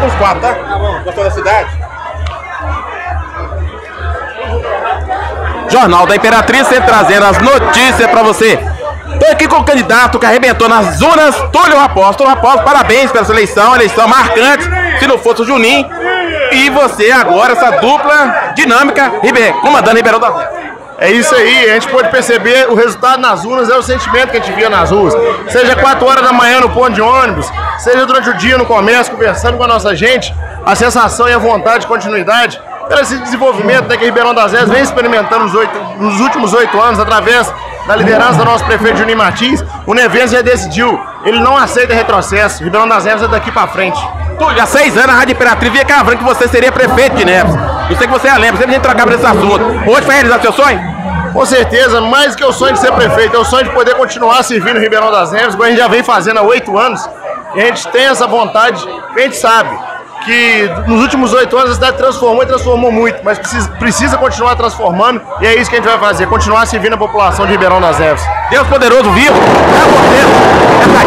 com os 4, tá? Gostou da cidade? Jornal da Imperatriz, sempre trazendo as notícias pra você. Tô aqui com o candidato que arrebentou nas urnas, Túlio Raposo. Túlio Raposo, parabéns pela sua eleição, eleição marcante, se não fosse o Juninho. E você agora, essa dupla dinâmica, comandando Ribeirão das Neves. É isso aí, a gente pode perceber o resultado nas urnas, é o sentimento que a gente via nas ruas. Seja 4 horas da manhã no ponto de ônibus, seja durante o dia no comércio, conversando com a nossa gente, a sensação e a vontade de continuidade, pelo esse desenvolvimento, né, que Ribeirão das Neves vem experimentando nos últimos 8 anos, através da liderança do nosso prefeito Juninho Martins. O Neves já decidiu, ele não aceita retrocesso, Ribeirão das Neves é daqui pra frente. Túlio, há 6 anos a Rádio Imperatriz via cravando que você seria prefeito de Neves. Eu sei que você lembra, sempre a gente trocava nesse assunto. Hoje foi realizar seu sonho? Com certeza, mais do que o sonho de ser prefeito, é o sonho de poder continuar servindo o Ribeirão das Neves, como a gente já vem fazendo há 8 anos. E a gente tem essa vontade, a gente sabe que nos últimos 8 anos a cidade transformou e transformou muito, mas precisa continuar transformando, e é isso que a gente vai fazer, continuar servindo a população de Ribeirão das Neves. Deus poderoso vivo, essa